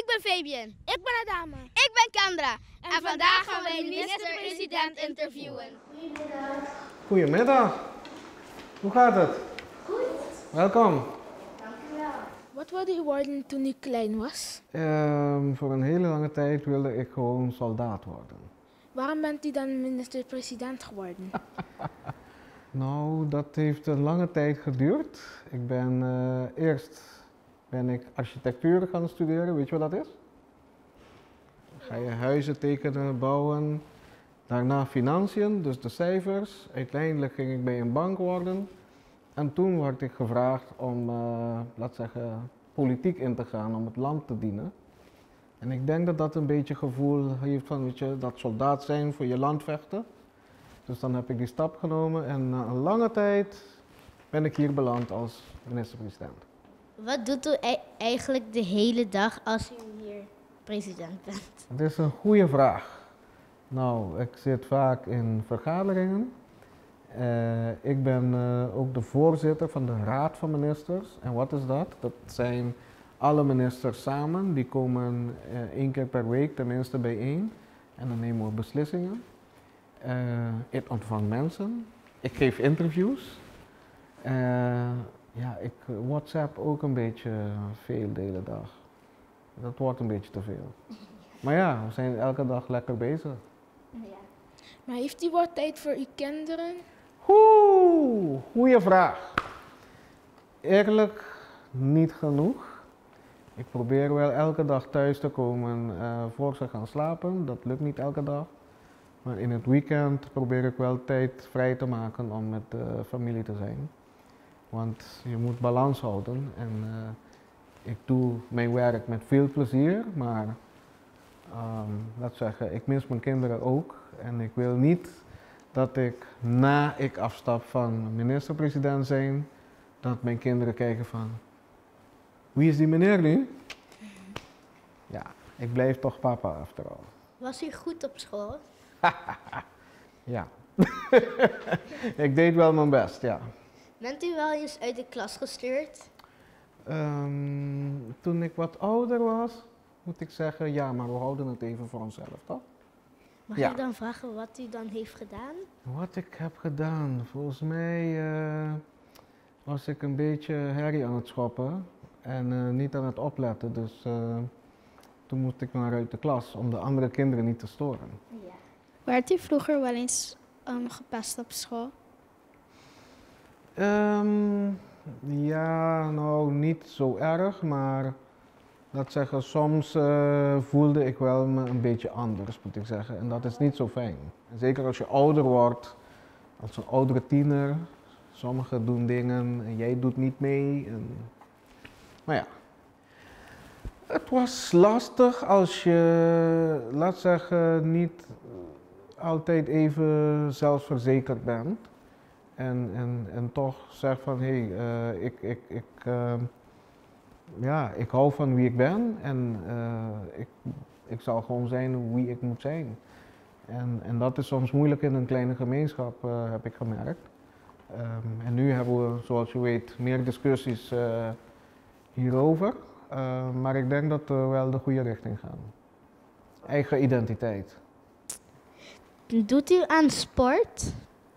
ben Fabian. Ik ben Adama. Ik ben Kendra. En vandaag gaan wij de minister-president interviewen. Goedemiddag. Hoe gaat het? Goed. Welkom. Dankjewel. Wat wilde u worden toen u klein was? Voor een hele lange tijd wilde ik gewoon soldaat worden. Waarom bent u dan minister-president geworden? Nou, dat heeft een lange tijd geduurd. Eerst ben ik architectuur gaan studeren, weet je wat dat is? Ga je huizen tekenen, bouwen. Daarna financiën, dus de cijfers. Uiteindelijk ging ik bij een bank worden. En toen werd ik gevraagd om, laat zeggen, politiek in te gaan, om het land te dienen. En ik denk dat dat een beetje gevoel heeft van, weet je, dat soldaat zijn voor je land vechten. Dus dan heb ik die stap genomen en na een lange tijd ben ik hier beland als minister-president. Wat doet u eigenlijk de hele dag als u hier president bent? Dat is een goede vraag. Nou, ik zit vaak in vergaderingen. Ik ben ook de voorzitter van de Raad van Ministers. En wat is dat? Dat zijn alle ministers samen. Die komen 1 keer per week tenminste bijeen. En dan nemen we beslissingen. Ik ontvang mensen. Ik geef interviews. Ik WhatsApp ook een beetje veel de hele dag. Dat wordt een beetje te veel. Maar ja, we zijn elke dag lekker bezig. Ja. Maar heeft u wat tijd voor uw kinderen? Goeie vraag. Eerlijk, niet genoeg. Ik probeer wel elke dag thuis te komen voor ze gaan slapen. Dat lukt niet elke dag. Maar in het weekend probeer ik wel tijd vrij te maken om met de familie te zijn. Want je moet balans houden. En ik doe mijn werk met veel plezier, maar laat zeggen, ik mis mijn kinderen ook. En ik wil niet dat na ik afstap van minister-president zijn, dat mijn kinderen kijken van, wie is die meneer nu? Ja, ik blijf toch papa after all. Was u goed op school? Ja, ik deed wel mijn best, ja. Bent u wel eens uit de klas gestuurd? Toen ik wat ouder was, moet ik zeggen, ja, maar we houden het even voor onszelf, toch? Mag Ja. ik dan vragen wat u dan heeft gedaan? Wat ik heb gedaan, volgens mij was ik een beetje herrie aan het schoppen en niet aan het opletten. Dus toen moest ik maar uit de klas om de andere kinderen niet te storen. Ja. Werd u vroeger wel eens gepest op school? Ja, nou niet zo erg, maar laat zeggen, soms voelde ik wel me een beetje anders, moet ik zeggen. En dat is niet zo fijn. En zeker als je ouder wordt, als een oudere tiener. Sommigen doen dingen en jij doet niet mee. Maar ja, het was lastig als je, laat zeggen, niet altijd even zelfverzekerd bent. En toch zegt van, hé, ik hou van wie ik ben en ik zal gewoon zijn wie ik moet zijn. En dat is soms moeilijk in een kleine gemeenschap, heb ik gemerkt. En nu hebben we, zoals je weet, meer discussies hierover. Maar ik denk dat we wel de goede richting gaan. Eigen identiteit. Doet u aan sport?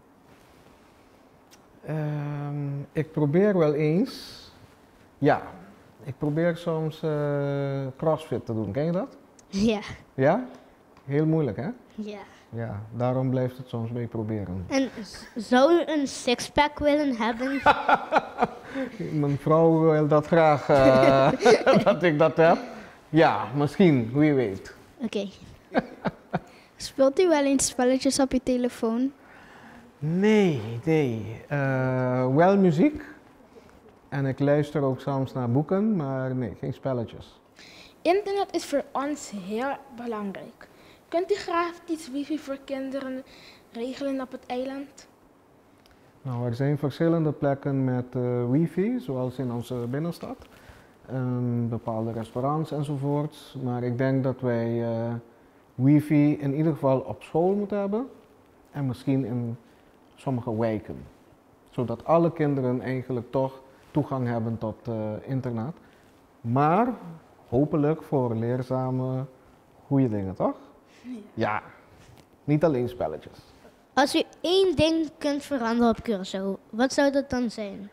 Ik probeer wel eens, ja, ik probeer soms crossfit te doen. Ken je dat? Ja. Ja? Heel moeilijk, hè? Ja. Ja, daarom blijft het soms mee proberen. En zou u een sixpack willen hebben? Mijn vrouw wil dat graag, dat ik dat heb. Ja, misschien, wie weet. Oké. Speelt u wel eens spelletjes op uw telefoon? Nee. Wel muziek. En ik luister ook soms naar boeken, maar nee, geen spelletjes. Internet is voor ons heel belangrijk. Kunt u graag iets wifi voor kinderen regelen op het eiland? Nou, er zijn verschillende plekken met wifi, zoals in onze binnenstad. Bepaalde restaurants enzovoorts. Maar ik denk dat wij wifi in ieder geval op school moeten hebben. En misschien in sommige wijken. Zodat alle kinderen eigenlijk toch toegang hebben tot internet. Maar hopelijk voor leerzame, goede dingen, toch? Ja. Niet alleen spelletjes. Als u één ding kunt veranderen op Curaçao, wat zou dat dan zijn?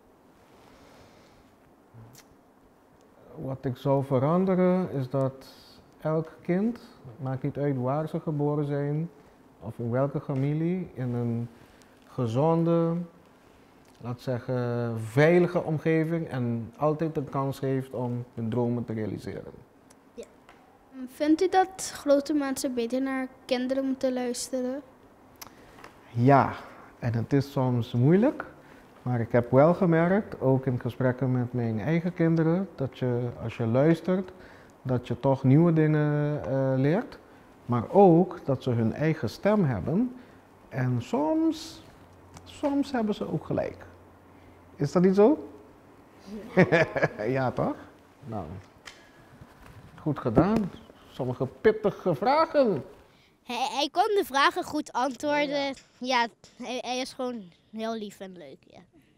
Wat ik zou veranderen is dat elk kind, maakt niet uit waar ze geboren zijn of in welke familie, in een gezonde, laat zeggen, veilige omgeving en altijd de kans heeft om hun dromen te realiseren. Vindt u dat grote mensen beter naar kinderen moeten luisteren? Ja, en het is soms moeilijk, maar ik heb wel gemerkt, ook in gesprekken met mijn eigen kinderen, dat je als je luistert, dat je toch nieuwe dingen leert, maar ook dat ze hun eigen stem hebben en soms hebben ze ook gelijk. Is dat niet zo? Ja, toch? Nou, goed gedaan. Sommige pittige vragen. Hij kon de vragen goed antwoorden. Ja, hij is gewoon heel lief en leuk. Ja.